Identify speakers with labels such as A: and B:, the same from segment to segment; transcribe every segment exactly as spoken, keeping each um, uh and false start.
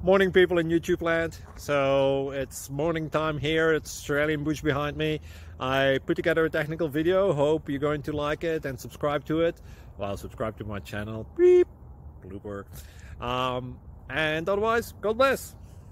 A: Morning, people in YouTube land. So it's morning time here. It's Australian bush behind me. I put together a technical video. Hope you're going to like it and subscribe to it. Well, subscribe to my channel. Beep. Blooper. Um, and otherwise, God bless.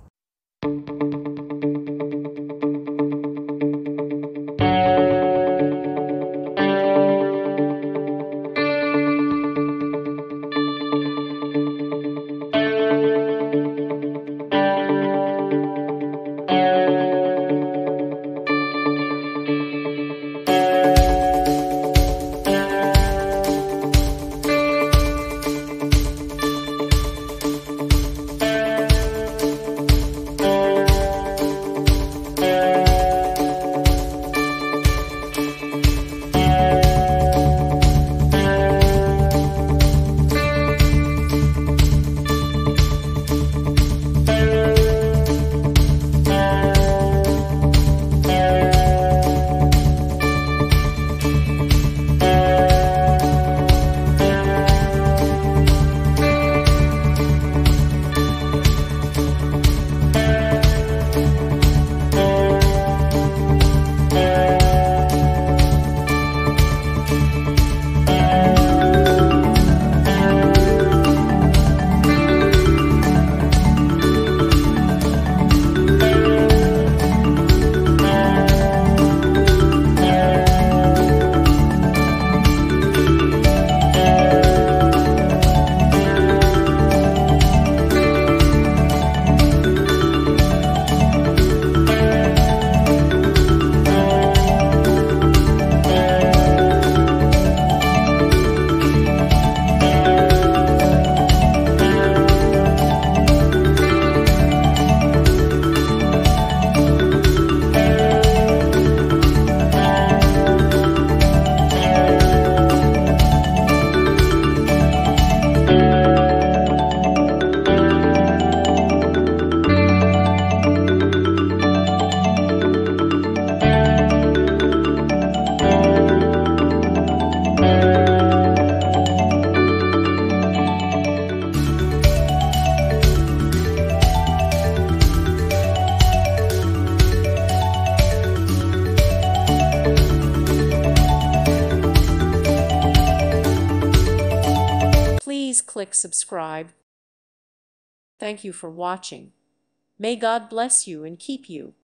B: Please click subscribe. Thank you for watching. May God bless you and keep you.